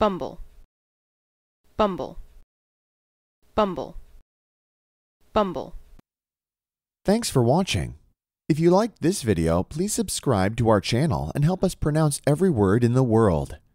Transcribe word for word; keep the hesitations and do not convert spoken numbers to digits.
Bumble, Bumble, Bumble, Bumble. Thanks for watching. If you liked this video, please subscribe to our channel and help us pronounce every word in the world.